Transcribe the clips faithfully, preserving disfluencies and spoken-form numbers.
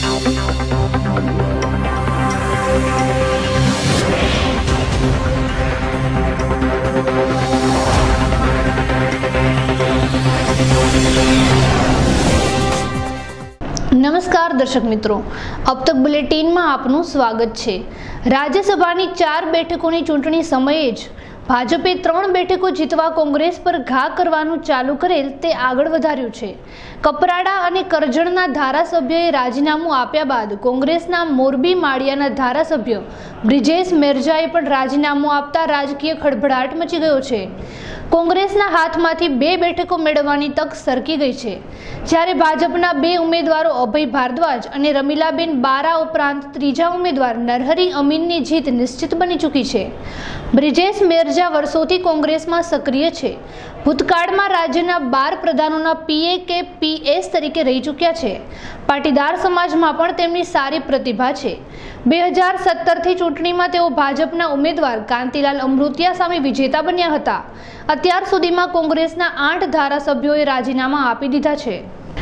नमस्कार दर्शक मित्रों, अब तक बुलेटिन में आपનું સ્વાગત છે। રાજ્યસભાની ચાર બેઠકોની ચૂંટણી સમયે જ ભાજપે ત્રણ બેઠકો જીતવા કોંગ્રેસ પર ઘા કરવાનું ચાલુ કરેલ તે આગળ વધાર્યું છે। કપરાડા અને કરજણના ધારાસભ્યોએ રાજીનામું આપ્યા બાદ કોંગ્રેસના મોરબી માળિયાના ધારાસભ્ય બ્રિજેશ મેરજાએ પણ રાજીનામું આપતા રાજકીય ખળભળાટ મચી ગયો છે। કોંગ્રેસના હાથમાંથી બે બેઠકો મેળવવાની તક સરકી ગઈ છે, જ્યારે ભાજપના બે ઉમેદવારો અભય ભારદ્વાજ અને રમીલાબેન બારા ઉપરાંત ત્રીજા ઉમેદવાર નરહરી અમીનની જીત નિશ્ચિત બની ચૂકી છે। બ્રિજેશ મેરજા વર્ષોથી કોંગ્રેસમાં સક્રિય છે। ભૂતકાળમાં રાજ્યના બાર પ્રધાનોના પીએ કે પીએસ તરીકે રહી ચૂક્યા છે। પાટીદાર સમાજમાં પણ તેમની સારી પ્રતિભા છે। બે હજાર સત્તરથી ચૂંટણીમાં તેઓ ભાજપના ઉમેદવાર કાંતિલાલ અમૃતિયા સામે વિજેતા બન્યા હતા। અત્યાર સુધીમાં કોંગ્રેસના આઠ ધારાસભ્યોએ રાજીનામા આપી દીધા છે।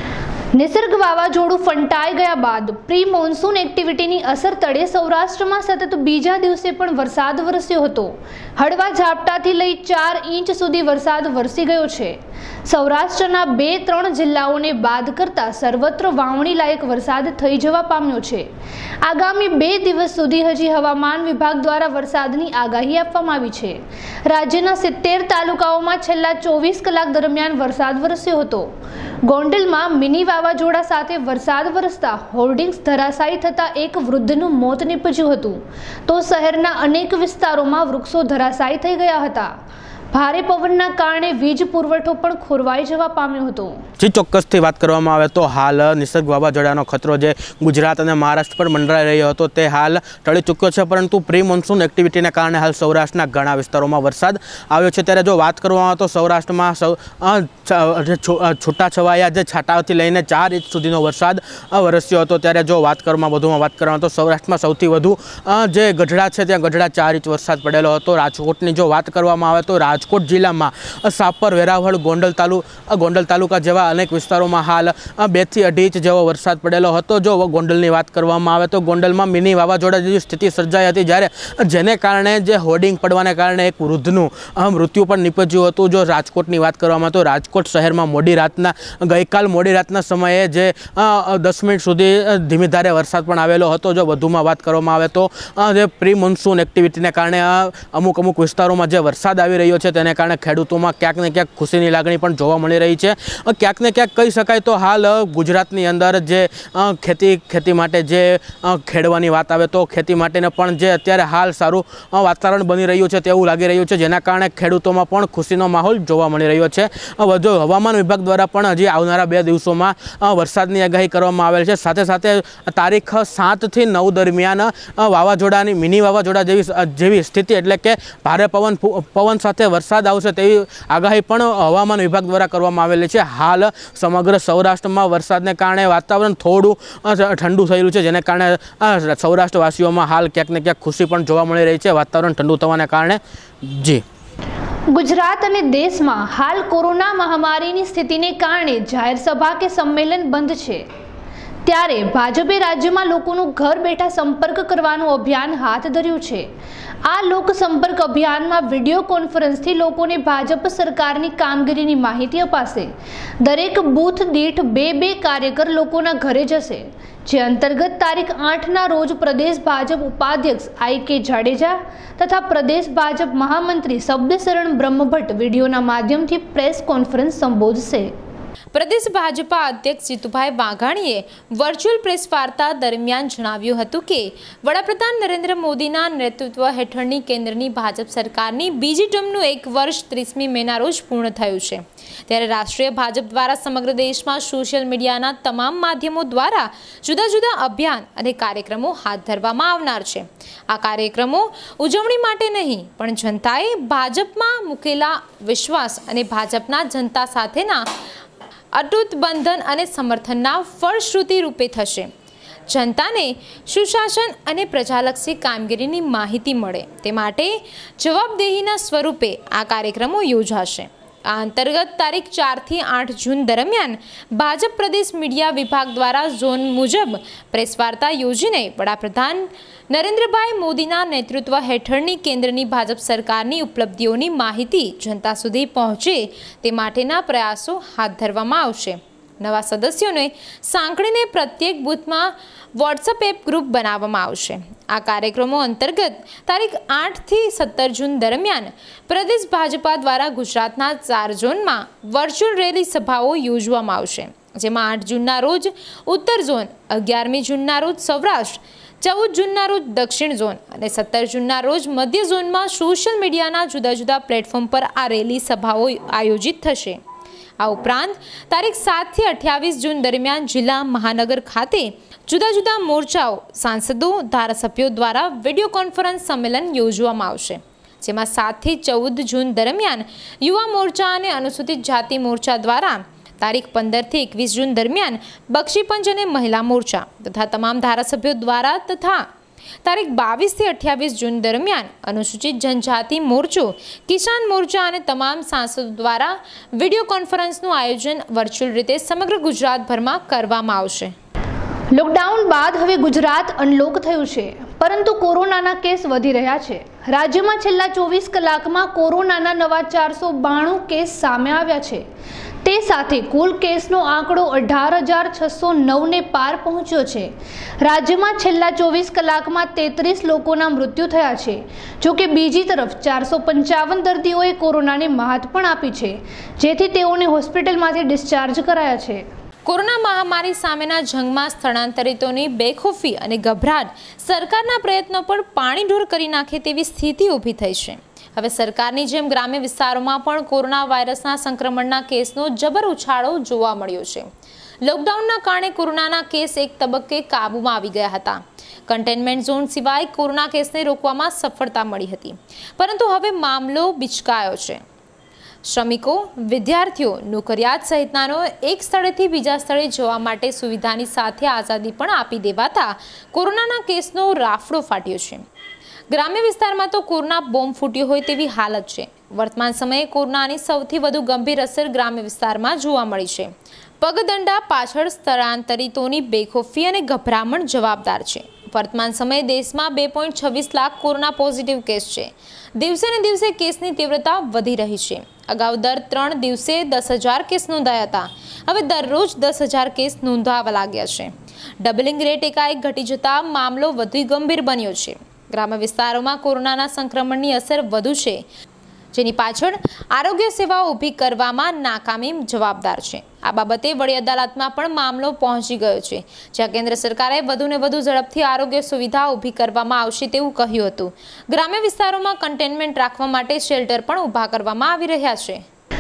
નિસર્ગ વાવાઝોડું ફંટાઈ ગયા બાદ પ્રી મોન્સૂન એક્ટિવિટીની અસર તળે સૌરાષ્ટ્રમાં સતત બીજા દિવસે પણ વરસાદ વરસ્યો હતો। હળવા ઝાપટાથી લઈ ચાર ઇંચ સુધી વરસાદ વરસી ગયો છે। સૌરાષ્ટ્રના બે ત્રણ જિલ્લાઓને બાદ કરતા સર્વત્ર વાવણી લાયક વરસાદ થઈ જવા પામ્યો છે। આગામી બે દિવસ સુધી હજી હવામાન વિભાગ દ્વારા વરસાદની આગાહી આપવામાં આવી છે। રાજ્યના સિત્તેર તાલુકાઓમાં છેલ્લા ચોવીસ કલાક દરમિયાન વરસાદ વરસ્યો હતો। ગોંડલમાં મિની વાવાઝોડા સાથે વરસાદ વરસતા હોર્ડિંગ્સ ધરાશાયી થતા એક વૃદ્ધનું મોત નીપજ્યું હતું, તો શહેરના અનેક વિસ્તારોમાં વૃક્ષો ધરાશાયી થઈ ગયા હતા। ભારે પવનના કારણે વીજ પુરવઠો પણ ખોરવાઈ જવા પામ્યો હતો। જી ચોક્કસથી વાત કરવામાં આવે તો હાલ નિસર્ગ વાવાઝોડાનો ખતરો જે ગુજરાત અને મહારાષ્ટ્ર પર મંડરાઈ રહ્યો હતો તે હાલ ટળી ચૂક્યો છે, પરંતુ પ્રી મોન્સૂન એક્ટિવિટીને કારણે હાલ સૌરાષ્ટ્રના ઘણા વિસ્તારોમાં વરસાદ આવ્યો છે। ત્યારે જો વાત કરવામાં આવે તો સૌરાષ્ટ્રમાં સૌ છૂટાછવાયા જે છાંટાઓથી લઈને ચાર ઇંચ સુધીનો વરસાદ વરસ્યો હતો। ત્યારે જો વાત કરવામાં વધુમાં વાત કરવામાં તો સૌરાષ્ટ્રમાં સૌથી વધુ જે ગઢડા છે ત્યાં ગઢડા ચાર ઇંચ વરસાદ પડેલો હતો। રાજકોટની જો વાત કરવામાં આવે તો રાજકોટ જિલ્લામાં સાપર, વેરાવળ, ગોંડલ તાલુ ગોંડલ તાલુકા જેવા અનેક વિસ્તારોમાં હાલ બેથી અઢી ઇંચ જેવો વરસાદ પડેલો હતો। જો ગોંડલની વાત કરવામાં આવે તો ગોંડલમાં મિની વાવાઝોડા જેવી સ્થિતિ સર્જાઈ હતી, જ્યારે જેને કારણે જે હોર્ડિંગ પડવાને કારણે એક વૃદ્ધનું મૃત્યુ પણ નીપજ્યું હતું। જો રાજકોટની વાત કરવામાં તો રાજકોટ શહેરમાં મોડી રાતના ગઈકાલ મોડી રાતના સમયે જે દસ મિનિટ સુધી ધીમી ધારે વરસાદ પણ આવેલો હતો। જો વધુમાં વાત કરવામાં આવે તો જે પ્રી મોન્સૂન એક્ટિવિટીને કારણે અમુક અમુક વિસ્તારોમાં જે વરસાદ આવી રહ્યો છે તેને કારણે ખેડૂતોમાં ક્યાંક ને ક્યાંક ખુશીની લાગણી પણ જોવા મળી રહી છે। ક્યાંક ને ક્યાંક કહી શકાય તો હાલ ગુજરાતની અંદર જે ખેતી ખેતી માટે જે ખેડવાની વાત આવે તો ખેતી માટેને પણ જે અત્યારે હાલ સારું વાતાવરણ બની રહ્યું છે તેવું લાગી રહ્યું છે, જેના કારણે ખેડૂતોમાં પણ ખુશીનો માહોલ જોવા મળી રહ્યો છે। વધુ હવામાન વિભાગ દ્વારા પણ હજી આવનારા બે દિવસોમાં વરસાદની આગાહી કરવામાં આવેલ છે। સાથે સાથે તારીખ સાતથી નવ દરમિયાન વાવાઝોડાની મિની વાવાઝોડા જેવી જેવી સ્થિતિ એટલે કે ભારે પવન પવન સાથે વરસાદ આવશે તેવી આગાહી પણ હવામાન વિભાગ દ્વારા કરવામાં આવેલી છે। હાલ સમગ્ર સૌરાષ્ટ્રમાં વરસાદને કારણે વાતાવરણ થોડું ઠંડુ થયેલું છે, જેને કારણે સૌરાષ્ટ્રવાસીઓમાં હાલ ક્યાંક ને ક્યાંક ખુશી પણ જોવા મળી રહી છે વાતાવરણ ઠંડુ થવાને કારણે। જી ગુજરાત અને દેશમાં હાલ કોરોના મહામારીની સ્થિતિને કારણે જાહેર સભા કે સંમેલન બંધ છે, ત્યારે ભાજપે રાજ્યમાં લોકોનું ઘર બેઠા સંપર્ક કરવાનું અભિયાન હાથ ધર્યું છે। આ લોક સંપર્ક અભિયાનમાં વિડીયો કોન્ફરન્સથી લોકોને ભાજપ સરકારની કામગીરીની માહિતી અપાશે। દરેક બૂથ દીઠ બે બે કાર્યકર લોકોના ઘરે જશે, જે અંતર્ગત તારીખ આઠના રોજ પ્રદેશ ભાજપ ઉપાધ્યક્ષ આઈ કે જાડેજા તથા પ્રદેશ ભાજપ મહામંત્રી શબ્દશરણ બ્રહ્મભટ્ટ વિડીયોના માધ્યમથી પ્રેસ કોન્ફરન્સ સંબોધશે। પ્રદેશ ભાજપા અધ્યક્ષ જીતુભાઈ વાઘાણીએ વર્ચ્યુઅલ પ્રેસ વાર્તા દરમિયાન જણાવ્યું હતું કે વડાપ્રધાન નરેન્દ્ર મોદીના નેતૃત્વ હેઠળની કેન્દ્રની ભાજપ સરકારની બીજી ટર્મનું એક વર્ષ ત્રીસમી મેના રોજ પૂર્ણ થયું છે, ત્યારે રાષ્ટ્રીય ભાજપ દ્વારા સમગ્ર દેશમાં સોશિયલ મીડિયાના તમામ માધ્યમો દ્વારા જુદા જુદા અભિયાન અને કાર્યક્રમો હાથ ધરવામાં આવનાર છે। આ કાર્યક્રમો ઉજવણી માટે નહીં પણ જનતાએ ભાજપમાં મૂકેલા વિશ્વાસ અને ભાજપના જનતા સાથેના અતૂટ બંધન અને સમર્થનના ફળશ્રુતિ રૂપે થશે। જનતાને સુશાસન અને પ્રજાલક્ષી કામગીરીની માહિતી મળે તે માટે જવાબદેહીના સ્વરૂપે આ કાર્યક્રમો યોજાશે। આ અંતર્ગત તારીખ ચારથી આઠ જૂન દરમિયાન ભાજપ પ્રદેશ મીડિયા વિભાગ દ્વારા ઝોન મુજબ પ્રેસ વાર્તા યોજીને વડાપ્રધાન નરેન્દ્રભાઈ મોદીના નેતૃત્વ હેઠળની કેન્દ્રની ભાજપ સરકારની ઉપલબ્ધિઓની માહિતી જનતા સુધી પહોંચે તે માટેના પ્રયાસો હાથ ધરવામાં આવશે. નવા સદસ્યોને સાંકળીને પ્રત્યેક બૂથમાં વોટ્સઅપ એપ ગ્રુપ બનાવવામાં આવશે. આ કાર્યક્રમો અંતર્ગત તારીખ આઠથી સત્તર જૂન દરમિયાન પ્રદેશ ભાજપા દ્વારા ગુજરાતના ચાર ઝોનમાં વર્ચ્યુઅલ રેલી સભાઓ યોજવામાં આવશે, જેમાં આઠ જૂનના રોજ ઉત્તર ઝોન, અગિયારમી જૂનના રોજ સૌરાષ્ટ્ર, ચૌદ જૂનના રોજ દક્ષિણ ઝોન અને સત્તર જૂનના રોજ મધ્ય ઝોનમાં સોશિયલ મીડિયાના જુદા જુદા પ્લેટફોર્મ પર આ રેલી સભાઓ આયોજિત થશે. આ ઉપરાંત તારીખ સાતથી અઠ્યાવીસ જૂન દરમિયાન જિલ્લા મહાનગર ખાતે જુદા જુદા મોરચાઓ, સાંસદો, ધારાસભ્યો દ્વારા વિડીયો કોન્ફરન્સ સંમેલન યોજવામાં આવશે, જેમાં સાતથી ચૌદ જૂન દરમિયાન યુવા મોરચા અને અનુસૂચિત જાતિ મોરચા દ્વારા, તારીખ પંદરથી એકવીસ જૂન દરમિયાન બક્ષીપંચ અને મહિલા મોરચા તથા તમામ ધારાસભ્યો દ્વારા તથા તારીખ બાવીસથી અઠ્યાવીસ જૂન દરમિયાન અનુસૂચિત જનજાતિ મોરચો, કિસાન મોરચા અને તમામ સાંસદો દ્વારા વિડીયો કોન્ફરન્સનું આયોજન વર્ચ્યુઅલ રીતે સમગ્ર ગુજરાતભરમાં કરવામાં આવશે. લોકડાઉન બાદ હવે ગુજરાત અનલોક થયું છે, પરંતુ કોરોનાના કેસ વધી રહ્યા છે. રાજ્યમાં છેલ્લા ચોવીસ કલાકમાં કોરોનાના નવા ચારસો બાણું કેસ સામે આવ્યા છે. તે સાથે કુલ કેસનો આંકડો અઢાર હજાર છસો નવને પાર પહોંચ્યો છે. રાજ્યમાં છેલ્લા ચોવીસ કલાકમાં તેત્રીસ લોકોના મૃત્યુ થયા છે. જોકે બીજી તરફ ચારસો પંચાવન દર્દીઓએ કોરોનાને મહાત પણ આપી છે, જેથી તેઓને હોસ્પિટલમાંથી ડિસ્ચાર્જ કરાયા છે. કોરોના મહામારી સામેના જંગમાં સ્થળાંતરિતોની બેખોફી અને ગભરાટ સરકારના પ્રયત્નો પર પાણીઢોર કરી નાખે તેવી સ્થિતિ ઊભી થઈ છે. હવે સરકારની જેમ ગ્રામ્ય વિસ્તારોમાં પણ કોરોના વાયરસના સંક્રમણના કેસનો જબર ઉછાળો જોવા મળ્યો છે. લોકડાઉનના કારણે કોરોનાના કેસ એક તબક્કે કાબૂમાં આવી ગયા હતા. કન્ટેનમેન્ટ ઝોન સિવાય કોરોના કેસને રોકવામાં સફળતા મળી હતી, પરંતુ હવે મામલો બિચકાયો છે. શ્રમિકો, વિદ્યાર્થીઓ, નોકરિયાત સહિતનાનો એક સ્થળેથી બીજા સ્થળે જવા માટે સુવિધાની સાથે આઝાદી પણ આપી દેવાતા કોરોનાના કેસનો રાફડો ફાટ્યો છે. ગ્રામ્ય વિસ્તારમાં તો કોરોના બોમ્બ ફૂટ્યો હોય તેવી હાલત છે. વર્તમાન સમયે કોરોનાની સૌથી વધુ ગંભીર અસર ગ્રામ્ય વિસ્તારમાં જોવા મળી છે. પગદંડા પાછળ સ્થળાંતરિતોની બેખોફી અને ગભરામણ જવાબદાર છે. વર્તમાન સમયે દેશમાં બે પોઈન્ટ છવ્વીસ લાખ કોરોના પોઝિટિવ કેસ છે. દિવસે ને દિવસે કેસની તીવ્રતા વધી રહી છે. અગાઉ દર ત્રણ દિવસે દસ હજાર કેસ નોંધાયા હતા. હવે દરરોજ દસ હજાર કેસ નોંધાવા લાગ્યા છે. ડબલિંગ રેટ એકાએક ઘટી જતા મામલો વધુ ગંભીર બન્યો છે. ગ્રામ્ય વિસ્તારોમાં કોરોનાના સંક્રમણની અસર વધુ છે, જેની પાછળ આરોગ્ય સેવાઓ ઊભી કરવામાં નાકામી જવાબદાર છે. આ બાબતે વડી અદાલતમાં પણ મામલો પહોંચી ગયો છે, જ્યાં કેન્દ્ર સરકારે વધુને વધુ ઝડપથી આરોગ્ય સુવિધા ઊભી કરવામાં આવશે તેવું કહ્યું હતું. ગ્રામ્ય વિસ્તારોમાં કન્ટેનમેન્ટ રાખવા માટે શેલ્ટર પણ ઊભા કરવામાં આવી રહ્યા છે.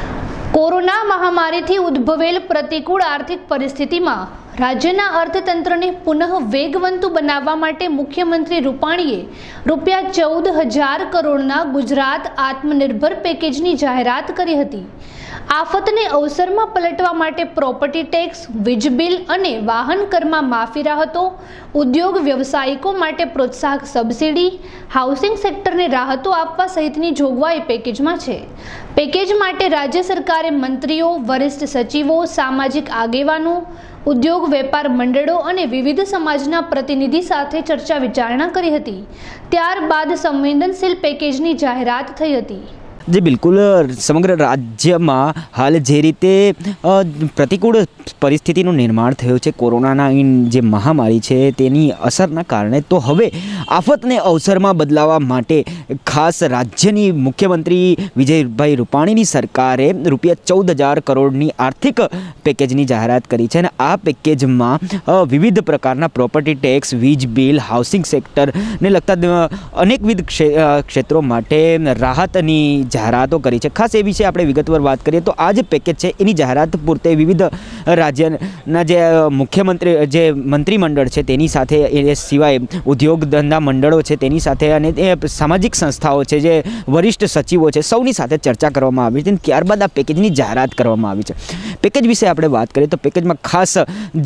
કોરોના મહામારીથી ઉદ્ભવેલ પ્રતિકૂળ આર્થિક પરિસ્થિતિમાં રાજ્યના અર્થતંત્રને પુનઃ વેગવંતુ બનાવવા માટે મુખ્યમંત્રી રૂપાણીએ રૂપિયા ચૌદ હજાર કરોડના ગુજરાત આત્મનિર્ભર પેકેજની જાહેરાત કરી હતી. આફતને અવસરમાં પલટવા માટે પ્રોપર્ટી ટેક્સ, વીજ બિલ અને વાહન કરમાં માફી રાહતો, ઉદ્યોગ વ્યવસાયિકો માટે પ્રોત્સાહક સબસિડી, હાઉસિંગ સેક્ટરને રાહતો આપવા સહિતની જોગવાઈ પેકેજમાં છે. પેકેજ માટે રાજ્ય સરકારે મંત્રીઓ, વરિષ્ઠ સચિવો, સામાજિક આગેવાનો, ઉદ્યોગ વેપાર મંડળો અને વિવિધ સમાજના પ્રતિનિધિ સાથે ચર્ચા વિચારણા કરી હતી. ત્યારબાદ સંવેદનશીલ પેકેજની જાહેરાત થઈ હતી. જે બિલકુલ સમગ્ર રાજ્યમાં હાલ જે રીતે પ્રતિકૂળ પરિસ્થિતિનું નિર્માણ થયું છે, કોરોનાના જે મહામારી છે તેની અસરના કારણે, તો હવે આફતને અવસરમાં બદલાવવા માટે ખાસ રાજ્યની મુખ્યમંત્રી વિજયભાઈ રૂપાણીની સરકારે રૂપિયા ચૌદ હજાર કરોડની આર્થિક પેકેજની જાહેરાત કરી છે. અને આ પેકેજમાં વિવિધ પ્રકારના પ્રોપર્ટી ટેક્સ, વીજ બિલ, હાઉસિંગ સેક્ટરને લગતા અનેકવિધ ક્ષેત્રો માટે રાહતની જાહેરાતો કરી છે. ખાસ એ વિશે આપણે વિગતવાર વાત કરીએ તો આ જે પેકેજ છે એની જાહેરાત પૂરતે વિવિધ રાજ્યના જે મુખ્યમંત્રી જે મંત્રીમંડળ છે તેની સાથે, એ સિવાય ઉદ્યોગ ધંધા મંડળો છે તેની સાથે, અને એ સામાજિક સંસ્થાઓ છે, જે વરિષ્ઠ સચિવો છે, સૌની સાથે ચર્ચા કરવામાં આવી છે. ત્યારબાદ આ પેકેજની જાહેરાત કરવામાં આવી છે. પેકેજ વિશે આપણે વાત કરીએ તો પેકેજમાં ખાસ જે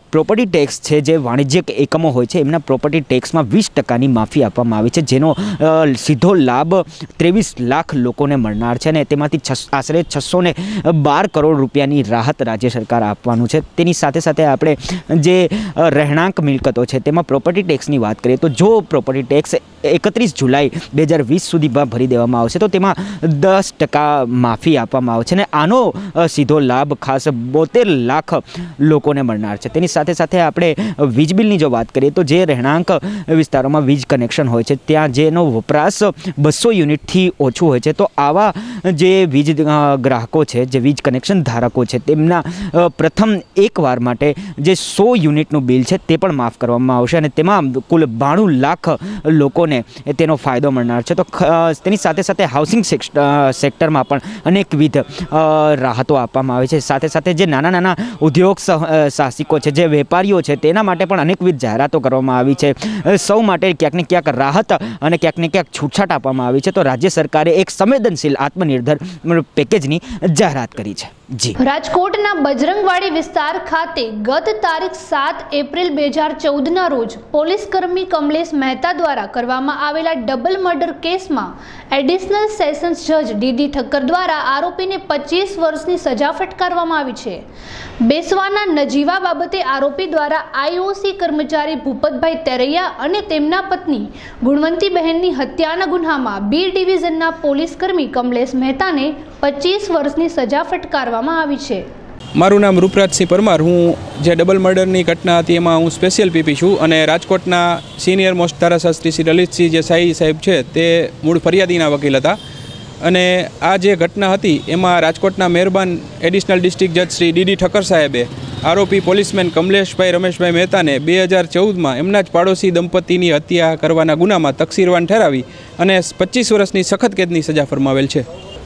પ્રોપર્ટી ટેક્સ છે, જે વાણિજ્યક એકમો હોય છે એમના પ્રોપર્ટી ટેક્સમાં વીસ ટકાની માફી આપવામાં આવી છે, જેનો સીધો લાભ ત્રેવીસ લાખ લોકોને મળનાર છે અને તેમાંથી છ આશરે છસો ને બાર કરોડ રૂપિયાની રાહત રાજ્ય સરકાર આપવાનું છે. તેની સાથે સાથે આપણે જે રહેણાંક મિલકતો છે તેમાં પ્રોપર્ટી ટેક્સની વાત કરીએ તો જો પ્રોપર્ટી ટેક્સ એકત્રીસ જુલાઈ બે હજાર વીસ સુધીમાં ભરી દેવામાં આવશે તો તેમાં દસ ટકા માફી આપવામાં આવે છે અને આનો સીધો લાભ ખાસ બોતેર લાખ લોકોને મળનાર છે. તેની સાથે સાથે આપણે વીજ બિલની જો વાત કરીએ તો જે રહેણાંક વિસ્તારોમાં વીજ કનેક્શન હોય છે ત્યાં જેનો વપરાશ બસો યુનિટથી ઓછું હોય છે તો આવા જે વીજ ગ્રાહકો છે, જે વીજ કનેક્શન ધારકો છે, તેમના પ્રથમ એક વાર માટે જે સો યુનિટનું બિલ છે તે પણ માફ કરવામાં આવશે અને તેમાં કુલ બાણું લાખ લોકોને તેનો ફાયદો મળનાર છે. તો તેની સાથે સાથે હાઉસિંગ સેક્ટરમાં પણ અનેકવિધ રાહતો આપવામાં આવે છે. સાથે સાથે જે નાના નાના ઉદ્યોગ સાહસિકો છે, જે વેપારીઓ છે, તેના માટે પણ અનેકવિધ જાહેરાતો કરવામાં આવી છે. સૌ માટે ક્યાંક ને ક્યાંક રાહત અને ક્યાંક ને ક્યાંક છૂટછાટ આપવામાં આવી છે. તો રાજ્ય સરકારે એક સંવેદનશીલ આત્મનિર્ભર પેકેજની જાહેરાત કરી છે. જી રાજકોટના બજરંગવાડી વિસ્તાર ખાતે ગત તારીખ સાત એપ્રિલ બે હજાર ચૌદના રોજ પોલીસ કર્મી કમલેશ મહેતા દ્વારા કરવામાં આવેલા ડબલ મર્ડર કેસમાં એડિશનલ સેશન્સ જજ ડીડી ઠક્કર દ્વારા આરોપીને પચીસ વર્ષની સજા ફટકારવામાં આવી છે. બેસવાના નજીવા બાબતે આરોપી દ્વારા આઈઓસી કર્મચારી ભૂપતભાઈ તેરૈયા અને તેમના પત્ની ગુણવંતીબહેનની હત્યાના ગુન્હામાં બી ડિવિઝનના પોલીસ કર્મી કમલેશ મહેતાને પચીસ વર્ષની સજા ફટકારવામાં આવી છે. મારું નામ રૂપરાજસિંહ પરમાર. હું જે ડબલ મર્ડરની ઘટના હતી એમાં હું સ્પેશિયલ પીપી છું અને રાજકોટના સિનિયર મોસ્ટ ધારાશાસ્ત્રી શ્રી લલિતસિંહ જે સાઈ સાહેબ છે તે મૂળ ફરિયાદીના વકીલ હતા અને આ જે ઘટના હતી એમાં રાજકોટના મહેરબાન એડિશનલ ડિસ્ટ્રિક્ટ જજ શ્રી ડીડી ઠક્કર સાહેબે આરોપી પોલીસમેન કમલેશભાઈ રમેશભાઈ મહેતાને બે હજાર ચૌદમાં એમના જ પાડોશી દંપતીની હત્યા કરવાના ગુનામાં તકસીરવાન ઠેરાવી અને પચીસ વર્ષની સખત કેદની સજા ફરમાવેલ છે.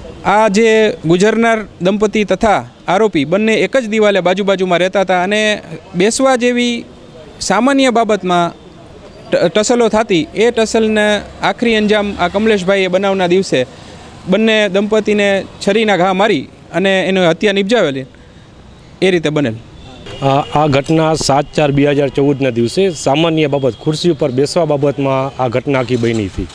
આ જે ગુજરનાર દંપતી તથા આરોપી બંને એક જ દિવાલે બાજુ બાજુમાં રહેતા હતા અને બેસવા જેવી સામાન્ય બાબતમાં ટસલો થતી એ ટસલને આખરી અંજામ આ કમલેશભાઈએ બનાવના દિવસે બંને દંપતીને છરીના ઘા મારી અને એની હત્યા નિપજાવેલી એ રીતે બનેલ. આ ઘટના સાત ચાર બે હજાર ચૌદના દિવસે સામાન્ય બાબત ખુરશી ઉપર બેસવા બાબતમાં આ ઘટના આખી બની હતી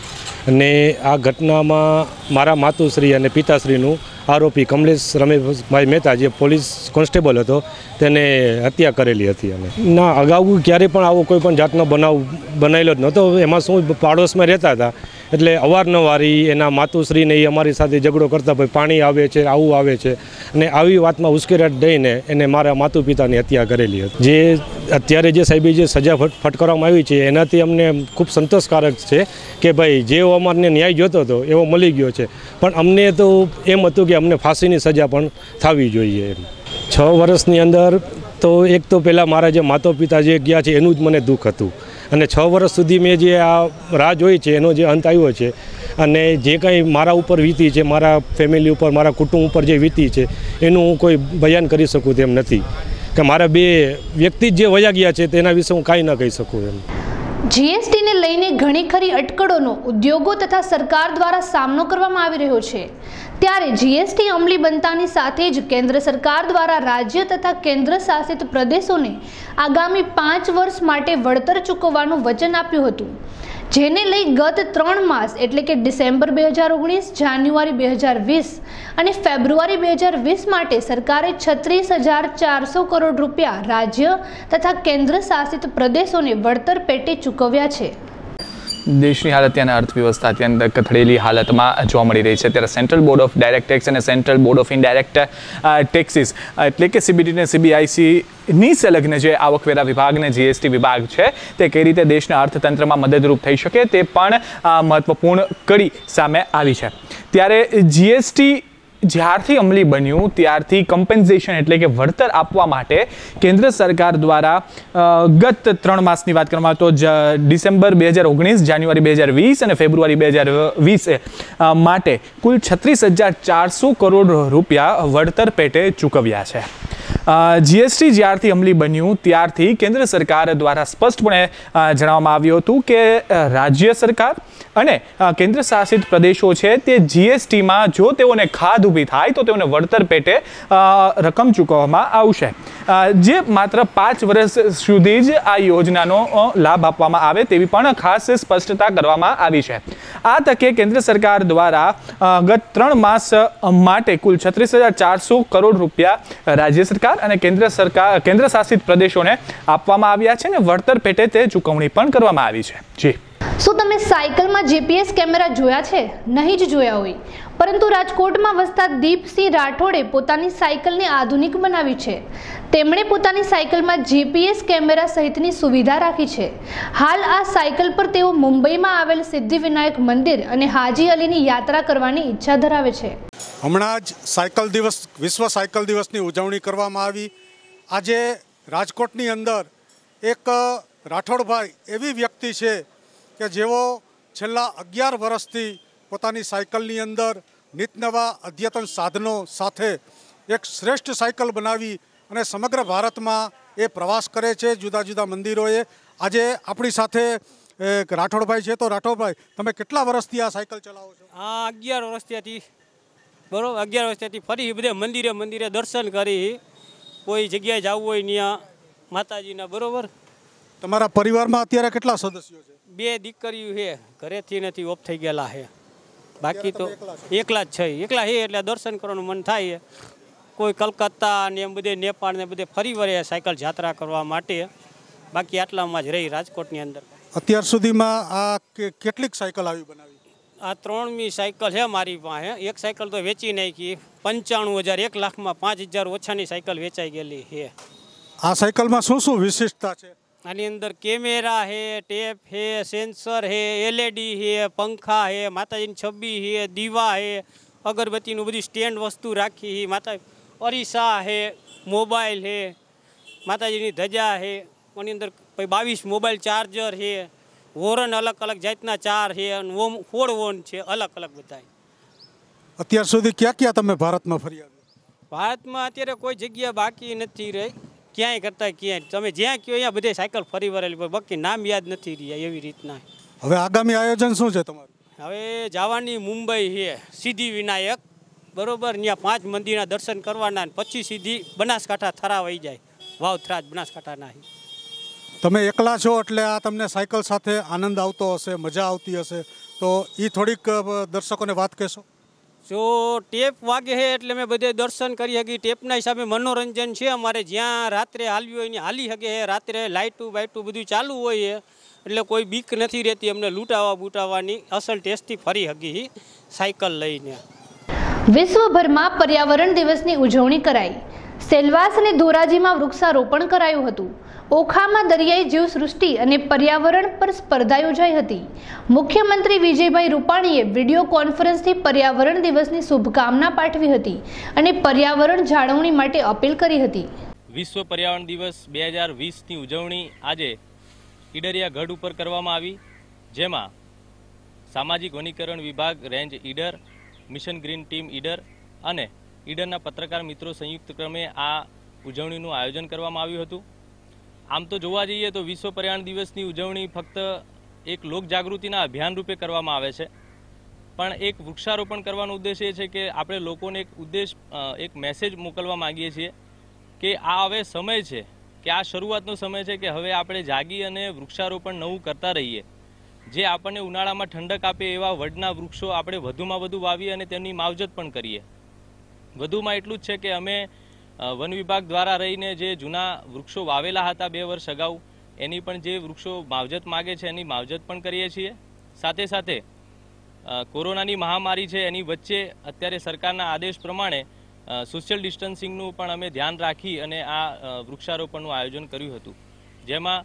અને આ ઘટનામાં મારા માતુશ્રી અને પિતાશ્રીનું આરોપી કમલેશ રમેશભાઈ મહેતા જે પોલીસ કોન્સ્ટેબલ હતો તેને હત્યા કરેલી હતી. અને ના અગાઉ ક્યારેય પણ આવો કોઈ પણ જાતનો બનાવ બનાવેલો જ નહોતો. એમાં શું પાડોશમાં રહેતા હતા એટલે અવારનવારી એના માતુશ્રીને એ અમારી સાથે ઝઘડો કરતા, ભાઈ પાણી આવે છે, આવું આવે છે અને આવી વાતમાં ઉશ્કેરાટ દઈને એને મારા માતુ પિતાની હત્યા કરેલી હતી. જે અત્યારે જે સાહેબે જે સજા ફટકારવામાં આવી છે એનાથી અમને ખૂબ સંતોષકારક છે કે ભાઈ જેવો અમારને ન્યાય જોતો હતો એવો મળી ગયો છે. પણ અમને તો એમ હતું કે અમને ફાંસીની સજા પણ થવી જોઈએ. એમ છ વર્ષની અંદર તો એક તો પહેલાં મારા જે માતા પિતા જે ગયા છે એનું જ મને દુઃખ હતું અને છ વર્ષ સુધી મેં જે આ રાહ જોઈ છે એનો જે અંત આવ્યો છે અને જે કંઈ મારા ઉપર વીતી છે, મારા ફેમિલી ઉપર, મારા કુટુંબ ઉપર જે વીતી છે એનું હું કોઈ બયાન કરી શકું તેમ નથી કે મારા બે વ્યક્તિ જે વયા ગયા છે તેના વિશે હું કાંઈ ન કહી શકું. એમ જીએસટીને લઈને ઘણી ખરી અટકળોનો ઉદ્યોગો તથા સરકાર દ્વારા સામનો કરવામાં આવી રહ્યો છે. ત્યારે જીએસટી અમલી બનતાની સાથે જ કેન્દ્ર સરકાર દ્વારા રાજ્ય તથા કેન્દ્ર શાસિત પ્રદેશોને આગામી પાંચ વર્ષ માટે વળતર ચૂકવવાનું વચન આપ્યું હતું, જેને લઈ ગત ત્રણ માસ એટલે કે ડિસેમ્બર બે હજાર ઓગણીસ, જાન્યુઆરી બે હજાર વીસ અને ફેબ્રુઆરી બે હજાર વીસ માટે સરકારે છત્રીસ હજાર ચારસો કરોડ રૂપિયા રાજ્ય તથા કેન્દ્ર શાસિત પ્રદેશોને વળતર પેટે ચૂકવ્યા છે. દેશની હાલત ત્યાંના અર્થવ્યવસ્થા અત્યંત કથળેલી હાલતમાં જોવા મળી રહી છે. ત્યારે central board of direct tax અને central board of indirect taxes એટલે કે સીબીડી ને સીબીઆઈસીની સંલગ્ન જે આવકવેરા વિભાગ ને જીએસટી વિભાગ છે તે કઈ રીતે દેશના અર્થતંત્રમાં મદદરૂપ થઈ શકે તે પણ મહત્વપૂર્ણ કડી સામે આવી છે. ત્યારે જીએસટી જ્યારથી અમલી બન્યું ત્યારથી કમ્પેન્સેશન એટલે કે વળતર આપવા માટે કેન્દ્ર સરકાર દ્વારા ગત ત્રણ માસની વાત કરવામાં તો ડિસેમ્બર બે હજાર ઓગણીસ, જાન્યુઆરી બે હજાર વીસ અને ફેબ્રુઆરી બે હજાર વીસ માટે કુલ છત્રીસ હજાર ચારસો કરોડ રૂપિયા વળતર પેટે ચૂકવ્યા છે. જીએસટી જ્યારથી અમલી બન્યું ત્યારથી કેન્દ્ર સરકાર દ્વારા સ્પષ્ટપણે જણાવવામાં આવ્યું હતું કે રાજ્ય સરકાર અને કેન્દ્ર શાસિત પ્રદેશો છે તે જીએસટીમાં જો તેઓને ખાધ ઊભી થાય તો તેઓને વળતર પેટે રકમ ચૂકવવામાં આવશે, જે માત્ર પાંચ વર્ષ સુધી જ આ યોજનાનો લાભ આપવામાં આવે તેવી પણ ખાસ સ્પષ્ટતા કરવામાં આવી છે। આ તકે કેન્દ્ર સરકાર દ્વારા ગત ત્રણ માસ માટે કુલ છત્રીસ હજાર ચારસો કરોડ રૂપિયા રાજ્ય સરકાર અને કેન્દ્ર સરકાર કેન્દ્ર શાસિત પ્રદેશોને આપવામાં આવ્યા છે અને વળતર પેટે તે ચૂકવણી પણ કરવામાં આવી છે। જી, શું તમે સાયકલમાં જીપીએસ કેમેરા જોયા છે? નહીં જ જોયા હોય, પરંતુ રાજકોટમાં વસતા દીપસિંહ રાઠોડે પોતાની સાયકલને આધુનિક બનાવી છે। તેમણે પોતાની સાયકલમાં જીપીએસ કેમેરા સહિતની સુવિધા રાખી છે। હાલ આ સાયકલ પર તેઓ મુંબઈમાં આવેલ સિદ્ધિવિનાયક મંદિર અને હાજી અલીની યાત્રા કરવાની ઈચ્છા ધરાવે છે। હમણાં જ સાયકલ દિવસ વિશ્વ સાયકલ દિવસની ઉજવણી કરવામાં આવી। આજે રાજકોટની અંદર એક રાઠોડભાઈ એવી વ્યક્તિ છે કે જેઓ છેલ્લા અગિયાર વર્ષથી પોતાની સાયકલની અંદર નિત નવા અદ્યતન સાધનો સાથે એક શ્રેષ્ઠ સાયકલ બનાવી અને સમગ્ર ભારતમાં એ પ્રવાસ કરે છે, જુદા જુદા મંદિરોએ। આજે આપણી સાથે એક રાઠોડભાઈ છે, તો રાઠોડભાઈ તમે કેટલા વર્ષથી આ સાયકલ ચલાવો છો? આ અગિયાર વર્ષથી બરોબર અગિયાર વર્ષથી ફરી બધે મંદિરે મંદિરે દર્શન કરી, કોઈ જગ્યાએ જવું હોય ત્યાં માતાજીના બરોબર। તમારા પરિવારમાં અત્યારે કેટલા સદસ્યો છે? બે દીકરીઓ છે, ઘરેથી નથી ઓફ થઈ ગયેલા છે, બાકી તો એકલા જ છે। એકલા છે એટલે દર્શન કરવાનું મન થાય। કોઈ કલકત્તા ને એમ બધે નેપાળ ને બધે ફરી વળે સાયકલ યાત્રા કરવા માટે, બાકી આટલામાં જ રહી રાજકોટની અંદર। અત્યાર સુધીમાં આ કેટલીક સાયકલ આવી બનાવી? આ ત્રણમી સાયકલ છે મારી પાસે। એક સાયકલ તો વેચી નાખી, પંચાણું હજાર એક લાખમાં પાંચ હજાર ઓછાની સાયકલ વેચાઈ ગયેલી છે। આ સાયકલમાં શું શું વિશિષ્ટતા છે? આની અંદર કેમેરા છે, ટેપ છે, સેન્સર છે, એલઈડી છે, પંખા છે, માતાજીની છબી છે, દીવા છે, અગરબત્તીનું બધી સ્ટેન્ડ વસ્તુ રાખી, માતા અરીસા છે, મોબાઈલ છે, માતાજીની ધજા છે, આની અંદર બાવીસ મોબાઈલ ચાર્જર છે, હોરન અલગ અલગ જાતના ચાર છે, ઓમ ફોર વોન છે, અલગ અલગ બધા। અત્યાર સુધી ક્યાં ક્યાં તમે ભારતમાં ફર્યા? ભારતમાં અત્યારે કોઈ જગ્યા બાકી નથી રહી, ક્યાંય કરતા ક્યાંય તમે જ્યાં કહો અહીંયા બધે સાયકલ ફરી વળેલી, પણ બાકી નામ યાદ નથી રહ્યા એવી રીતના। હવે આગામી આયોજન શું છે તમારું? હવે જવાની મુંબઈ છે સિદ્ધિ વિનાયક બરોબર, ત્યાં પાંચ મંદિરના દર્શન કરવાના, પછી સીધી બનાસકાંઠા થરા વહી જાય, વાવ થરાજ બનાસકાંઠાના। તમે એકલા છો એટલે આ તમને સાયકલ સાથે આનંદ આવતો હશે, મજા આવતી હશે, તો એ થોડીક દર્શકોને વાત કહેશો? જો ટેપ વાગે છે એટલે મેં બધે દર્શન કરી શકી, ટેપના હિસાબે મનોરંજન છે અમારે, જ્યાં રાત્રે હાલવી હોય ને હાલી શકે છે, રાત્રે લાઇટું બાઇટું બધું ચાલુ હોય છે એટલે કોઈ બીક નથી રહેતી અમને લૂંટાવા બૂટાવાની, અસલ ટેસ્ટથી ફરી શકી સાયકલ લઈને। વિશ્વભરમાં પર્યાવરણ દિવસની ઉજવણી કરાઈ। સેલવાસ અને ધોરાજીમાં વૃક્ષારોપણ કરાયું હતું। ઓખામાં દરિયાઈ જીવસૃષ્ટિ અને પર્યાવરણ પર સ્પર્ધા યોજાઈ હતી। મુખ્યમંત્રી વિજયભાઈ રૂપાણીએ વિડીયો કોન્ફરન્સથી પર્યાવરણ દિવસની શુભકામના પાઠવી હતી અને પર્યાવરણ જાળવણી માટે અપીલ કરી હતી। વિશ્વ પર્યાવરણ દિવસ બે હજાર વીસની ઉજવણી આજે ઈડરિયા ગઢ ઉપર કરવામાં આવી, જેમાં સામાજિક વનીકરણ વિભાગ range Idar, mission green team Idar અને ઈડરના પત્રકાર મિત્રો સંયુક્ત ક્રમે આ ઉજવણીનું આયોજન કરવામાં આવ્યું હતું। આમ તો જોવા જઈએ તો વિશ્વ પર્યાવરણ દિવસની ઉજવણી ફક્ત એક લોકજાગૃતિના અભિયાન રૂપે કરવામાં આવે છે, પણ એક વૃક્ષારોપણ કરવાનો ઉદ્દેશ એ છે કે આપણે લોકોને એક ઉદ્દેશ એક મેસેજ મોકલવા માંગીએ છીએ કે આ હવે સમય છે, કે આ શરૂઆતનો સમય છે કે હવે આપણે જાગી અને વૃક્ષારોપણ નવું કરતા રહીએ। જે આપણને ઉનાળામાં ઠંડક આપે એવા વડના વૃક્ષો આપણે વધુમાં વધુ વાવીએ અને તેમની માવજત પણ કરીએ। વધુમાં એટલું જ છે કે અમે વન વિભાગ દ્વારા રહીને જે જૂના વૃક્ષો વાવેલા હતા બે વર્ષ અગાઉ, એની પણ જે વૃક્ષો માવજત માગે છે એની માવજત પણ કરીએ છીએ। સાથે સાથે કોરોનાની મહામારી છે એની વચ્ચે અત્યારે સરકારના આદેશ પ્રમાણે સોશિયલ ડિસ્ટન્સિંગનું પણ અમે ધ્યાન રાખી અને આ વૃક્ષારોપણનું આયોજન કર્યું હતું, જેમાં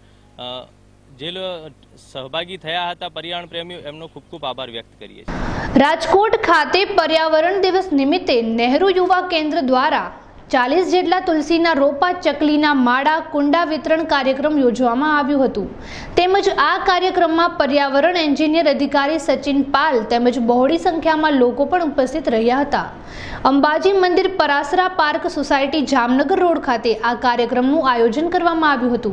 જે સહભાગી થયા હતા પર્યાવરણ પ્રેમીઓ એમનો ખૂબ ખૂબ આભાર વ્યક્ત કરીએ છીએ। રાજકોટ ખાતે પર્યાવરણ દિવસ નિમિત્તે નહેરુ યુવા કેન્દ્ર દ્વારા ચાલીસ જેટલા તુલસીના રોપા, ચકલીના માળા, કુંડા વિતરણ કાર્યક્રમ યોજવામાં આવ્યું હતું. તેમજ આ કાર્યક્રમમાં પર્યાવરણ એન્જિનિયર અધિકારી સચિન પાલ તેમજ બહોળી સંખ્યામાં લોકો પણ ઉપસ્થિત રહ્યા હતા. અંબાજી મંદિર Parasara park society Jamnagar road ખાતે આ કાર્યક્રમનું આયોજન કરવામાં આવ્યું હતું.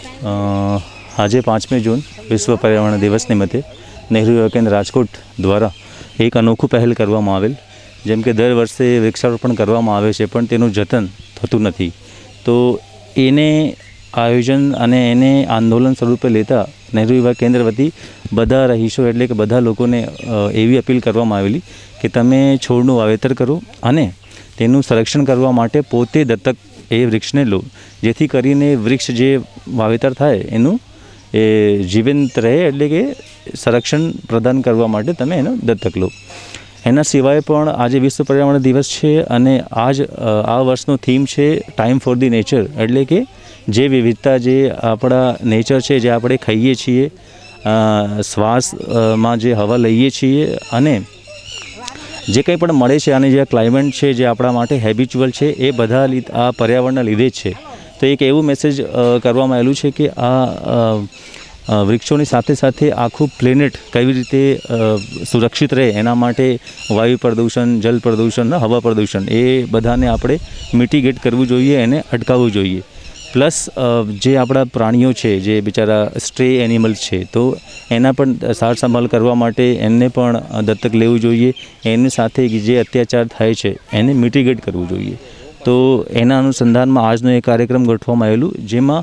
આજે પાંચમી જૂન વિશ્વ પર્યાવરણ દિવસ નિમિત્તે નહેરુ યુવા કેન્દ્ર રાજકોટ દ્વારા એક અનોખું પહેલ કરવામાં આવેલ. જેમ કે દર વર્ષે વૃક્ષારોપણ કરવામાં આવે છે પણ તેનું જતન થતું નથી, તો એને આયોજન અને એને આંદોલન સ્વરૂપે લેતા નહેરુ યુવા કેન્દ્ર વતી બધા રહીશો એટલે કે બધા લોકોને એવી અપીલ કરવામાં આવેલી કે તમે છોડનું વાવેતર કરો અને તેનું સંરક્ષણ કરવા માટે પોતે દત્તક એ વૃક્ષને લો, જેથી કરીને વૃક્ષ જે વાવેતર થાય એનું એ જીવંત રહે, એટલે કે સંરક્ષણ પ્રદાન કરવા માટે તમે એનો દત્તક લો. એના સિવાય પણ આજે વિશ્વ પર્યાવરણ દિવસ છે અને આજ આ વર્ષનો થીમ છે ટાઈમ ફોર ધી નેચર, એટલે કે જે વિવિધતા જે આપણા નેચર છે, જે આપણે ખાઈએ છીએ, શ્વાસમાં જે હવા લઈએ છીએ અને જે કંઈ પણ મળે છે અને જે ક્લાઇમેટ છે જે આપણા માટે હેબિચ્યુઅલ છે, એ બધા આ પર્યાવરણના લીધે જ છે. તો એક એવું મેસેજ કરવામાં આવેલું છે કે આ વૃક્ષોની સાથે સાથે આખું પ્લેનેટ કેવી રીતે સુરક્ષિત રહે એના માટે વાયુ પ્રદૂષણ, જલ પ્રદૂષણ, હવા પ્રદૂષણ એ બધાને આપણે મિટિગેટ કરવું જોઈએ, એને અટકાવવું જોઈએ. પ્લસ જે આપણા પ્રાણીઓ છે, જે બિચારા સ્ટ્રે એનિમલ્સ છે, તો એના પણ સાર સંભાળ કરવા માટે એમને પણ દત્તક લેવું જોઈએ. એની સાથે જે અત્યાચાર થાય છે એને મિટિગેટ કરવું જોઈએ. તો એના અનુસંધાનમાં આજનો એક કાર્યક્રમ ગોઠવવામાં આવેલું, જેમાં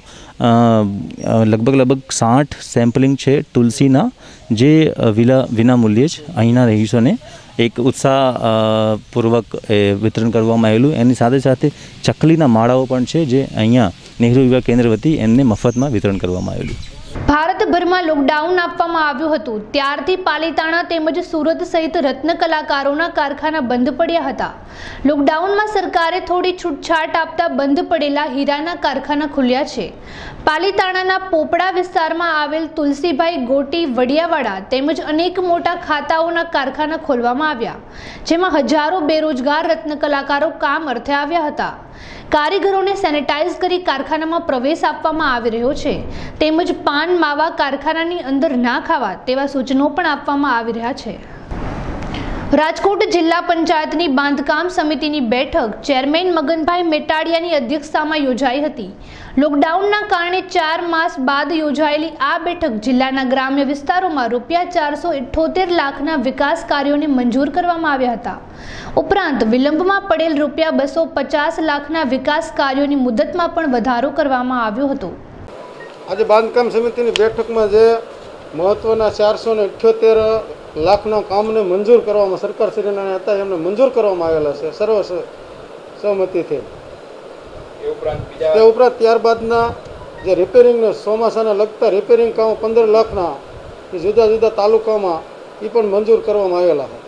લગભગ લગભગ સાઠ સેમ્પલિંગ છે તુલસીના, જે વિના વિનામૂલ્યે જ અહીંના રહીશોને એક ઉત્સાહપૂર્વક વિતરણ કરવામાં આવેલું. એની સાથે સાથે ચકલીના માળાઓ પણ છે, જે અહીંયા નહેરુ યુવા કેન્દ્ર વતી એમને મફતમાં વિતરણ કરવામાં આવેલું. ભારતભરમાં લોકડાઉન આપવામાં આવ્યું હતું, ત્યારથી પાલીતાણા તેમજ સુરત સહિત રત્ન કલાકારોના કારખાના બંધ પડ્યા હતા. લોકડાઉનમાં સરકારે થોડી છૂટછાટ આપતા બંધ પડેલા હીરાના કારખાના ખુલ્યા છે. પાલીતાણાના પોપડા વિસ્તારમાં આવેલ તુલસીભાઈ ગોટી વડિયાવાડા તેમજ અનેક મોટા ખાતાઓના કારખાના ખોલવામાં આવ્યા, જેમાં હજારો બેરોજગાર રત્ન કલાકારો કામ અર્થે આવ્યા હતા. કારીગરોને સેનેટાઈઝ કરી કારખાનામાં પ્રવેશ આપવામાં આવી રહ્યો છે, તેમજ પાન માવા કારખાનાની અંદર ના ખાવા તેવા સૂચનો પણ આપવામાં આવી રહ્યા છે. રાજકોટ જિલ્લા પંચાયતની બાંધકામ સમિતિની બેઠક ચેરમેન મગનભાઈ મેટાડિયાની અધ્યક્ષતામાં યોજાઈ હતી. લોકડાઉનના કારણે ચાર માસ બાદ યોજાયેલી આ બેઠક જિલ્લાના ગ્રામ્ય વિસ્તારોમાં રૂપિયા ચારસો ઇઠ્ઠોતેર લાખના વિકાસ કાર્યોને મંજૂર કરવામાં આવ્યા હતા. ઉપરાંત વિલંબમાં પડેલ રૂપિયા બસો પચાસ લાખના વિકાસ કાર્યોની મુદતમાં પણ વધારો કરવામાં આવ્યો હતો. આજે બાંધકામ સમિતિની બેઠકમાં જે મહત્વના ચારસો ને અઠ્યોતેર લાખના કામને મંજૂર કરવામાં સરકારશ્રીના હતા, એમને મંજૂર કરવામાં આવેલા છે સર્વ સહમતિથી. તે ઉપરાંત ત્યારબાદના જે રિપેરિંગને ચોમાસાને લગતા રિપેરિંગ કામો પંદર લાખના એ જુદા જુદા તાલુકામાં એ પણ મંજૂર કરવામાં આવેલા છે.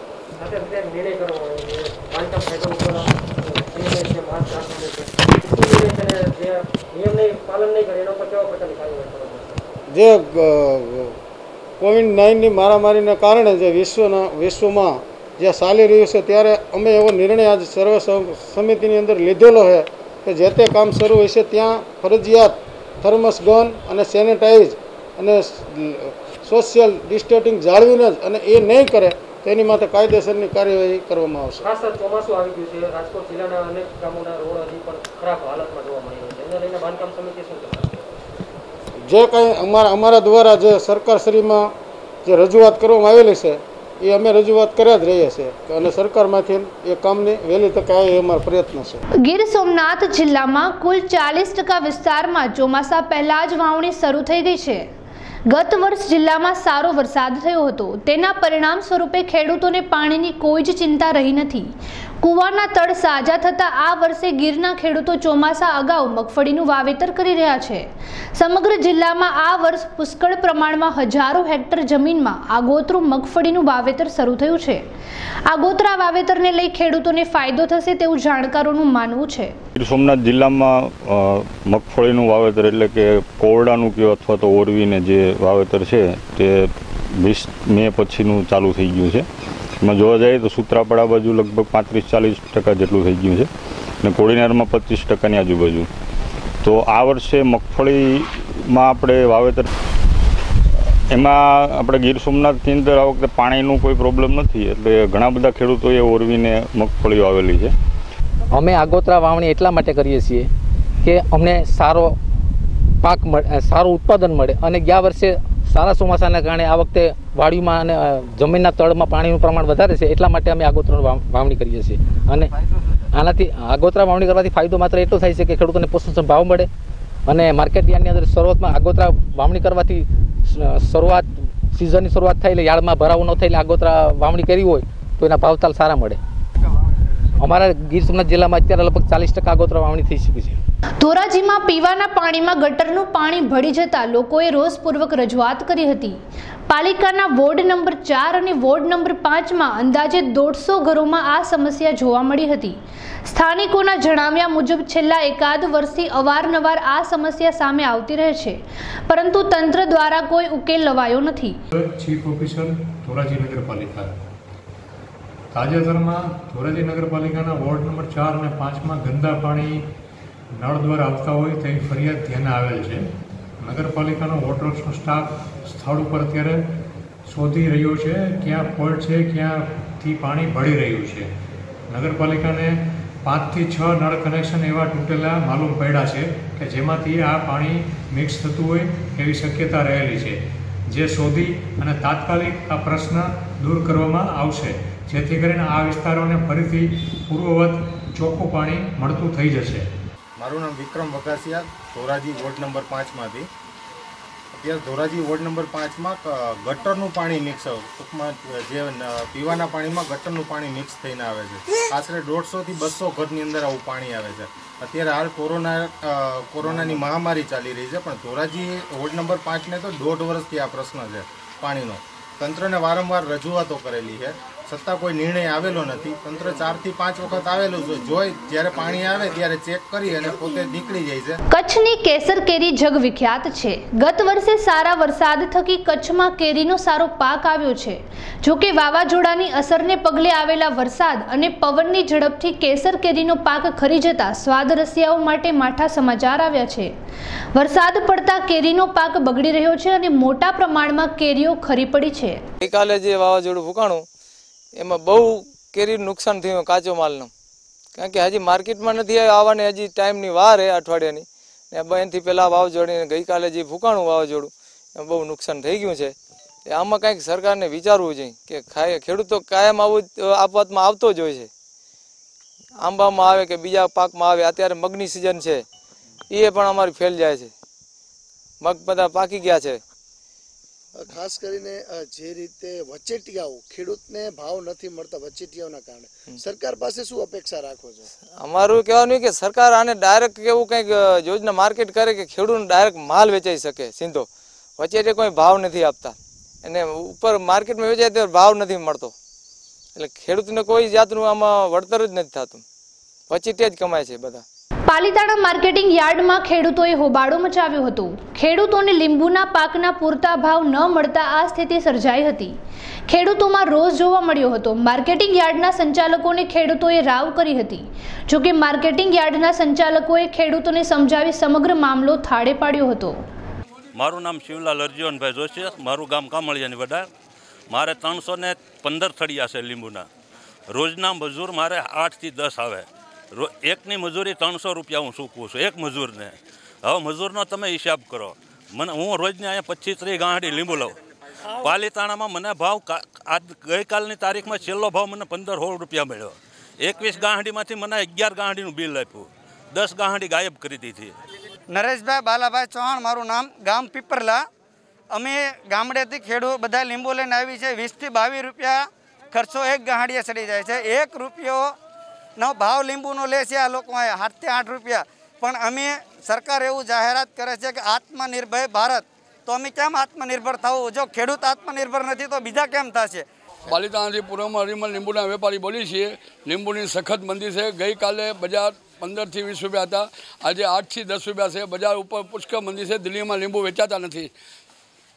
જે કોવિડ નાઇનની મારામારીને કારણે જે વિશ્વના વિશ્વમાં જે ચાલી રહ્યું છે, ત્યારે અમે એવો નિર્ણય આજ સર્વ સમિતિની અંદર લીધેલો છે કે જે તે કામ શરૂ હોય છે ત્યાં ફરજિયાત થર્મસ ગન અને સેનેટાઈઝ અને સોશિયલ ડિસ્ટન્સિંગ જાળવીને જ, અને એ નહીં કરે તો એની માટે કાયદેસરની કાર્યવાહી કરવામાં આવશે. ખાસ ચોમાસું આવી ગયું છે, રાજકોટ જિલ્લાના અનેક ગામોના રોડ હજી પણ ખરાબ હાલતમાં જોવા મળી રહ્યા છે, એને લઈને બાંધકામ સમિતિ શું કરશે? જે કંઈ અમારા અમારા દ્વારા જે સરકારશ્રીમાં જે રજૂઆત કરવામાં આવેલી છે એ અમે રજૂઆત કર્યા જ રહીએ છીએ અને સરકારમાંથી એ કામની વહેલી તકે આવે એ અમારો પ્રયત્ન છે. ગીર સોમનાથ જિલ્લામાં કુલ ચાલીસ ટકા વિસ્તારમાં ચોમાસા પહેલા જ વાવણી શરૂ થઈ ગઈ છે. ગત વર્ષ જિલ્લામાં સારો વરસાદ થયો હતો, તેના પરિણામ સ્વરૂપે ખેડૂતોને પાણીની કોઈ જ ચિંતા રહી નથી. કૂવાના તળ સાજા થતાં આ વર્ષે ગીરના ખેડૂતો ચોમાસા અગાઉ મગફળીનું વાવેતર કરી રહ્યા છે. સમગ્ર જિલ્લામાં આ વર્ષ પુષ્કળ પ્રમાણમાં હજારો હેક્ટર જમીનમાં આગોતરું મગફળીનું વાવેતર શરૂ થયું છે. આગોતરા વાવેતરને લઈ ખેડૂતોને ફાયદો થશે તેવું જાણકારોનું માનવું છે. ગીર સોમનાથ જિલ્લામાં મગફળીનું વાવેતર એટલે કે કોરડાનું કે અથવા તો ઓરવીને જે વાવેતર છે તે વીસ મે પછીનું ચાલુ થઈ ગયું છે. એમાં જોવા જઈએ તો સૂત્રાપાડા બાજુ લગભગ પાંત્રીસ ચાલીસ ટકા જેટલું થઈ ગયું છે ને કોડીનારમાં પચીસ ટકાની આજુબાજુ. તો આ વર્ષે મગફળીમાં આપણે વાવેતર એમાં આપણે ગીર સોમનાથની અંદર આ વખતે પાણીનું કોઈ પ્રોબ્લેમ નથી, એટલે ઘણા બધા ખેડૂતોએ ઓરવીને મગફળીઓ આવેલી છે. અમે આગોતરા વાવણી એટલા માટે કરીએ છીએ કે અમને સારો પાક મળે, સારું ઉત્પાદન મળે. અને ગયા વર્ષે સારા ચોમાસાના કારણે આ વખતે વાડીમાં અને જમીનના તળમાં પાણીનું પ્રમાણ વધારે છે, એટલા માટે અમે આગોતરા વાવણી કરીએ છીએ. અને આનાથી આગોતરા વાવણી કરવાથી ફાયદો માત્ર એટલો થાય છે કે ખેડૂતોને પોષણ ભાવ મળે. અને માર્કેટ યાર્ડની અંદર શરૂઆતમાં આગોતરા વાવણી કરવાથી શરૂઆત સિઝનની શરૂઆત થાય એટલે યાર્ડમાં ભરાવું ન થાય, એટલે આગોતરા વાવણી કરી હોય તો એના ભાવતાલ સારા મળે. અમારા ગીર સોમનાથ જિલ્લામાં અત્યારે લગભગ ચાલીસ ટકા આગોતરા વાવણી થઈ શકે છે. ધોરાજીમાં પીવાના પાણીમાં ગટરનું પાણી ભળી જતા લોકોએ રોષપૂર્વક રજૂઆત કરી હતી. પાલિકાના વોર્ડ નંબર ચાર અને વોર્ડ નંબર પાંચમાં અંદાજે દોઢસો ઘરોમાં આ સમસ્યા જોવા મળી હતી. સ્થાનિકોના જણાવ્યા મુજબ છેલ્લા એકાદ વર્ષથી અવારનવાર આ સમસ્યા સામે આવતી રહે છે, પરંતુ તંત્ર દ્વારા કોઈ ઉકેલ લવાયો નથી. ચીફ ઓફિસર ધોરાજી નગરપાલિકા તાજેતરમાં ધોરાજી નગરપાલિકાના વોર્ડ નંબર ચાર અને પાંચમાં ગંદા પાણી નળ દ્વારા આવતા હોય તેવી ફરિયાદ ધ્યાને આવેલ છે. નગરપાલિકાનો વોટરનો સ્ટાફ સ્થળ ઉપર અત્યારે શોધી રહ્યો છે ક્યાં ફોલ્ટ છે, ક્યાંથી પાણી ભળી રહ્યું છે. નગરપાલિકાને પાંચથી છ નળ કનેક્શન એવા તૂટેલા માલુમ પડ્યા છે કે જેમાંથી આ પાણી મિક્સ થતું હોય એવી શક્યતા રહેલી છે, જે શોધી અને તાત્કાલિક આ પ્રશ્ન દૂર કરવામાં આવશે, જેથી કરીને આ વિસ્તારોને ફરીથી પૂર્વવત ચોખ્ખું પાણી મળતું થઈ જશે. મારું નામ વિક્રમ વઘાસિયા, ધોરાજી વોર્ડ નંબર પાંચમાંથી. અત્યારે ધોરાજી વોર્ડ નંબર પાંચમાં ગટરનું પાણી મિક્સ, ટૂંકમાં જે પીવાના પાણીમાં ગટરનું પાણી મિક્સ થઈને આવે છે. આશરે દોઢસોથી બસો ઘરની અંદર આવું પાણી આવે છે. અત્યારે હાલ કોરોના કોરોનાની મહામારી ચાલી રહી છે, પણ ધોરાજી વોર્ડ નંબર પાંચને તો દોઢ વર્ષથી આ પ્રશ્ન છે પાણીનો. તંત્રને વારંવાર રજૂઆતો કરેલી છે, છતાં કોઈ નિર્ણય આવેલો નથી. તંત્ર ચારથી પાંચ વખત આવેલું છે, જોઈ જ્યારે પાણી આવે ત્યારે ચેક કરી અને પોતે નીકળી જાય છે. કચ્છની કેસર કેરી જગ વિખ્યાત છે. ગત વર્ષે સારા વરસાદ થકી કચ્છમાં કેરીનો સારો પાક આવ્યો છે. જોકે વાવાઝોડાની અસરને પગલે આવેલા વરસાદ અને પવનની ઝડપથી કેસર કેરીનો પાક ખરી જતા સ્વાદ રસિયાઓ માટે માઠા સમાચાર આવ્યા છે. વરસાદ પડતા કેરીનો પાક બગડી રહ્યો છે અને મોટા પ્રમાણમાં કેરીઓ ખરી પડી છે. ગઈકાલે જે વાવાઝોડું ફૂંકાણું એમાં બહુ કેરીનું નુકસાન થયું કાચો માલનું, કારણ કે હજી માર્કેટમાં નથી આવવાની, હજી ટાઈમની વાર છે અઠવાડિયાની. ને એનાથી પહેલાં વાવાઝોડીને ગઈકાલે જે ફૂંકાણું વાવાઝોડું એમાં બહુ નુકસાન થઈ ગયું છે. આમાં કંઈક સરકારને વિચારવું જોઈએ કે ખાય ખેડૂતો કાયમ આવું આફતમાં આવતો જ હોય છે. આંબામાં આવે કે બીજા પાકમાં આવે. અત્યારે મગની સિઝન છે, એ પણ અમારી ફેલ જાય છે. મગ બધા પાકી ગયા છે. ખાસ કરીને જે રીતે વચેટિયાઓ ખેડૂતને ભાવ નથી મળતા વચેટિયાઓના કારણે સરકાર પાસે શું અપેક્ષા રાખો છો? અમારું કહેવાનું કે સરકાર આને ડાયરેક્ટ કેવું કંઈક યોજના માર્કેટ કરે કે ખેડૂતને ડાયરેક્ટ માલ વેચાઈ શકે સીધો. વચેટિયા કોઈ ભાવ નથી આપતા અને ઉપર માર્કેટમાં વેચાય તો ભાવ નથી મળતો, એટલે ખેડૂતને કોઈ જાતનું આમાં વળતર જ નથી થતું. વચેટિયા જ કમાય છે બધા. પાલીતાણા માર્કેટિંગ યાર્ડમાં ખેડૂતોએ હોબાળો મચાવ્યો હતો. ખેડૂતોને લીંબુના પાકના પૂરતા ભાવ ન મળતા આ સ્થિતિ સર્જાઈ હતી. ખેડૂતોમાં રોષ જોવા મળ્યો હતો. માર્કેટિંગ યાર્ડના સંચાલકોને ખેડૂતોએ રાવ કરી હતી. જોકે માર્કેટિંગ યાર્ડના સંચાલકોએ ખેડૂતોને સમજાવી સમગ્ર મામલો થાળે પાડ્યો હતો. મારું નામ શિવલાલ અર્જુનભાઈ જોશી, મારું ગામ કામળિયાની વડા. મારે ત્રણસો ને પંદર થળિયા છે લીંબુના. રોજના મજૂર મારે આઠથી દસ આવે. એકની મજૂરી ત્રણસો રૂપિયા હું ચૂકવું છું એક મજૂરને. હવે મજૂરનો તમે હિસાબ કરો. મને હું રોજને અહીંયા પચીસ ત્રીસ ગાંઠી લીંબુ લઉં. પાલીતાણામાં મને ભાવ આજ ગઈકાલની તારીખમાં છેલ્લો ભાવ મને પંદર સોળ રૂપિયા મળ્યો. એકવીસ ગાંઠીમાંથી મને અગિયાર ગાંઠીનું બિલ આપ્યું. દસ ગાંઠી ગાયબ કરી દીધી. નરેશભાઈ બાલાભાઈ ચૌહાણ મારું નામ, ગામ પીપરલા. અમે ગામડેથી ખેડૂત બધા લીંબુ લઈને આવી છે. વીસથી બાવીસ રૂપિયા ખર્ચો એક ગાંઠીએ ચડી જાય છે. એક રૂપિયો નો ભાવ લીંબુનો લે છે આ લોકો આઠથી આઠ રૂપિયા. પણ અમે સરકાર એવું જાહેરાત કરે છે કે આત્મનિર્ભર ભારત, તો અમે કેમ આત્મનિર્ભર થવું? જો ખેડૂત આત્મનિર્ભર નથી તો બીજા કેમ થશે? પાલીતાણાથી પૂર્વમાં અરીમલ લીંબુના વેપારી બોલી છીએ. લીંબુની સખત મંદી છે. ગઈકાલે બજાર પંદરથી વીસ રૂપિયા હતા, આજે આઠથી દસ રૂપિયા છે. બજાર ઉપર પુષ્કળ મંદી છે. દિલ્હીમાં લીંબુ વેચાતા નથી.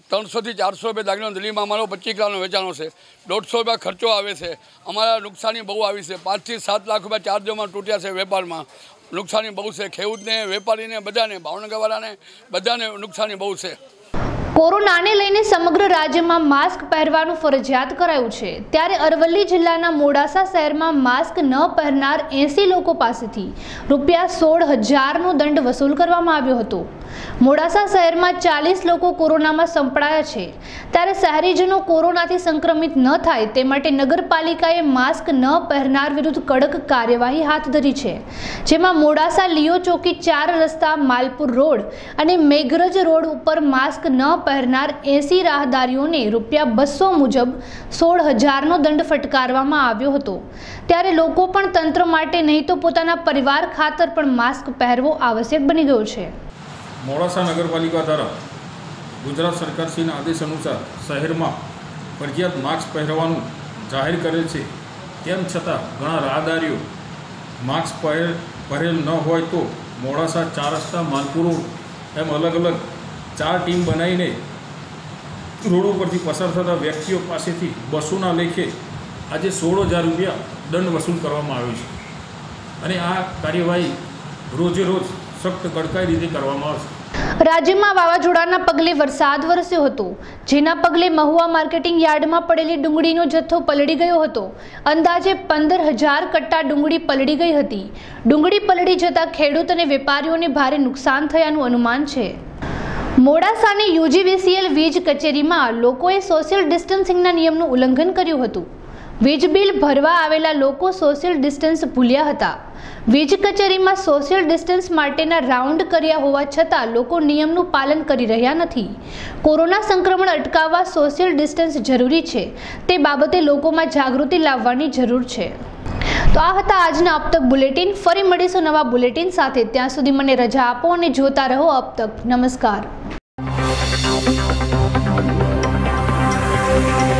ત્રણસોથી ચારસો રૂપિયા દાગીનો દિલ્હીમાં અમારો પચીસ કિલોનો વેચાણો છે. દોઢસો રૂપિયા ખર્ચો આવે છે. અમારા નુકસાની બહુ આવી છે. પાંચથી સાત લાખ રૂપિયા ચાર્જોમાં તૂટ્યા છે. વેપારમાં નુકસાની બહુ છે. ખેડૂતને, વેપારીને, બધાને, ભાવનગરવાળાને બધાને નુકસાની બહુ છે. કોરોનાને લઈને સમગ્ર રાજ્યમાં માસ્ક પહેરવાનું ફરજિયાત કરાયું છે. ત્યારે અરવલ્લી જિલ્લાના મોડાસા શહેરમાં માસ્ક ન પહેરનાર એંસી લોકો પાસેથી રૂપિયા સોળ હજારનો દંડ વસૂલ કરવામાં આવ્યો હતો. મોડાસા શહેરમાં ચાલીસ લોકો કોરોનામાં સંપડાયા છે. ત્યારે શહેરીજનો કોરોનાથી સંક્રમિત ન થાય તે માટે નગરપાલિકાએ માસ્ક ન પહેરનાર વિરુદ્ધ કડક કાર્યવાહી હાથ ધરી છે. જેમાં મોડાસા લિયો ચોકી, ચાર રસ્તા, માલપુર રોડ અને મેઘરજ રોડ ઉપર માસ્ક ન પહેરનાર એંસી રાહદારીઓને રૂપિયા બસો મુજબ સોળ હજારનો દંડ ફટકારવામાં આવ્યો હતો. ત્યારે લોકો પણ તંત્ર માટે નહીં તો પોતાના પરિવાર ખાતર પણ માસ્ક પહેરવો આવશ્યક બની ગયો છે. મોડાસા નગરપાલિકા દ્વારા ગુજરાત સરકારશ્રીના આદેશ અનુસાર શહેરમાં ફરજિયાત માસ્ક પહેરવાનું જાહેર કરેલ છે. તેમ છતાં ઘણા રાહદારીઓ માસ્ક પહેર પહેરેલ ન હોય તો મોડાસા, ચાર રસ્તા, માલપુર રોડ એમ અલગ અલગ ચાર ટીમ બનાવીને રોડ ઉપરથી પસાર થતા વ્યક્તિઓ પાસેથી બસોના લેખે આજે સોળ હજાર રૂપિયા દંડ વસૂલ કરવામાં આવ્યો છે. અને આ કાર્યવાહી રોજે રોજ સખ્ત કડકાઈ રીતે કરવામાં આવશે. રાજ્યમાં વાવાઝોડાના પગલે વરસાદ વરસ્યો હતો, જેના પગલે મહુવા માર્કેટિંગ યાર્ડમાં પડેલી ડુંગળીનો જથ્થો પલળી ગયો હતો. અંદાજે પંદર હજાર કટ્ટા ડુંગળી પલળી ગઈ હતી. ડુંગળી પલળી જતા ખેડૂત અને વેપારીઓને ભારે નુકસાન થયાનું અનુમાન છે. મોડાસાની યુજીવીસીએલ વીજ કચેરીમાં લોકોએ સોશિયલ ડિસ્ટન્સિંગના નિયમનું ઉલ્લંઘન કર્યું હતું. વીજ બિલ ભરવા આવેલા લોકો સોશિયલ ડિસ્ટન્સ ભૂલ્યા હતા. વીજ કચેરીમાં સોશિયલ ડિસ્ટન્સ માટેના રાઉન્ડ કર્યા હોવા છતાં લોકો નિયમનું પાલન કરી રહ્યા નથી. કોરોના સંક્રમણ અટકાવવા સોશિયલ ડિસ્ટન્સ જરૂરી છે, તે બાબતે લોકોમાં જાગૃતિ લાવવાની જરૂર છે. તો આ હતા આજના અબ તક બુલેટિન. ફરી મળીશું નવા બુલેટિન સાથે. ત્યાં સુધી મને રજા આપો અને જોતા રહો અબ તક. નમસ્કાર.